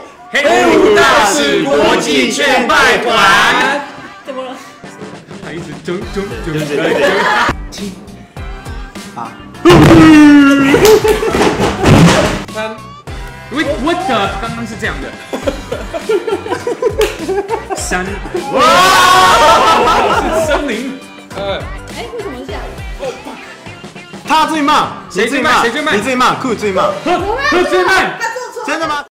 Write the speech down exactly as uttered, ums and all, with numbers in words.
黑虎大使国际劝败团。 怎么了？ 他一直中中中中。七八。三。喂，我的刚刚是这样的。三。哇！是森林。二。 哎，为什么是这样？ 他最慢， 谁最慢？谁最慢？ 你最慢，酷最慢。 呵，最慢。 他做错。 真的吗？